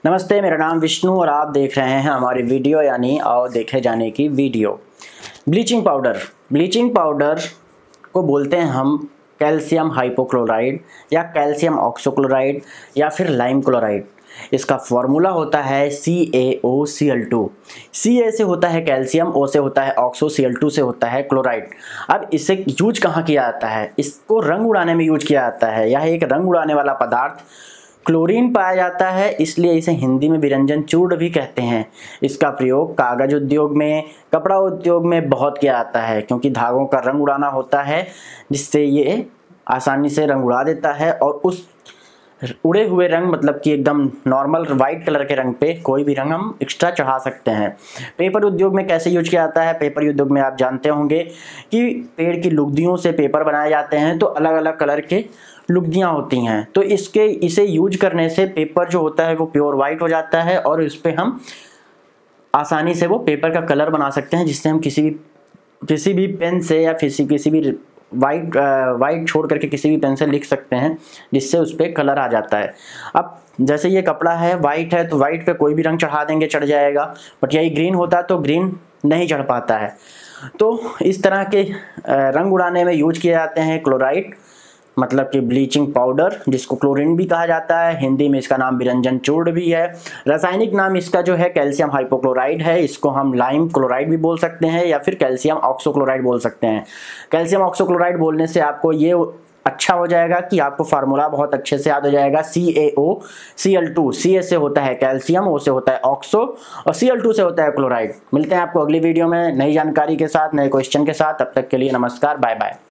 नमस्ते, मेरा नाम विष्णु और आप देख रहे हैं हमारी वीडियो यानी आओ देखे जाने की वीडियो। ब्लीचिंग पाउडर को बोलते हैं हम कैल्शियम हाइपोक्लोराइड या कैल्शियम ऑक्सोक्लोराइड या फिर लाइम क्लोराइड। इसका फॉर्मूला होता है CaOCl2। Ca से होता है कैल्शियम, O से होता है ऑक्सो, Cl2 से होता है क्लोराइड। अब इसे यूज कहाँ किया जाता है? इसको रंग उड़ाने में यूज किया जाता है। यह एक रंग उड़ाने वाला पदार्थ क्लोरीन पाया जाता है, इसलिए इसे हिंदी में विरंजन चूर्ण भी कहते हैं। इसका प्रयोग कागज उद्योग में, कपड़ा उद्योग में बहुत किया जाता है, क्योंकि धागों का रंग उड़ाना होता है जिससे ये आसानी से रंग उड़ा देता है और उस उड़े हुए रंग मतलब कि एकदम नॉर्मल वाइट कलर के रंग पे कोई भी रंग हम एक्स्ट्रा चढ़ा सकते हैं। पेपर उद्योग में कैसे यूज किया जाता है? पेपर उद्योग में आप जानते होंगे कि पेड़ की लुगदियों से पेपर बनाए जाते हैं, तो अलग अलग कलर के लुगदियाँ होती हैं। तो इसे यूज करने से पेपर जो होता है वो प्योर वाइट हो जाता है और इस पर हम आसानी से वो पेपर का कलर बना सकते हैं, जिससे हम किसी भी पेन से या किसी भी वाइट छोड़ करके किसी भी पेन से लिख सकते हैं, जिससे उस पर कलर आ जाता है। अब जैसे ये कपड़ा है, वाइट है, तो वाइट पे कोई भी रंग चढ़ा देंगे, चढ़ जाएगा। बट यही ग्रीन होता है तो ग्रीन नहीं चढ़ पाता है। तो इस तरह के रंग उड़ाने में यूज किए जाते हैं क्लोराइड, मतलब कि ब्लीचिंग पाउडर, जिसको क्लोरीन भी कहा जाता है। हिंदी में इसका नाम विरंजन चूर्ण भी है। रासायनिक नाम इसका जो है कैल्शियम हाइपोक्लोराइड है। इसको हम लाइम क्लोराइड भी बोल सकते हैं या फिर कैल्शियम ऑक्सोक्लोराइड बोल सकते हैं। कैल्शियम ऑक्सोक्लोराइड बोलने से आपको ये अच्छा हो जाएगा कि आपको फार्मूला बहुत अच्छे से याद हो जाएगा। CaOCl2। Ca से होता है कैल्शियम, O से होता है ऑक्सो और Cl2 से होता है क्लोराइड। मिलते हैं आपको अगली वीडियो में नई जानकारी के साथ, नए क्वेश्चन के साथ। तब तक के लिए नमस्कार, बाय बाय।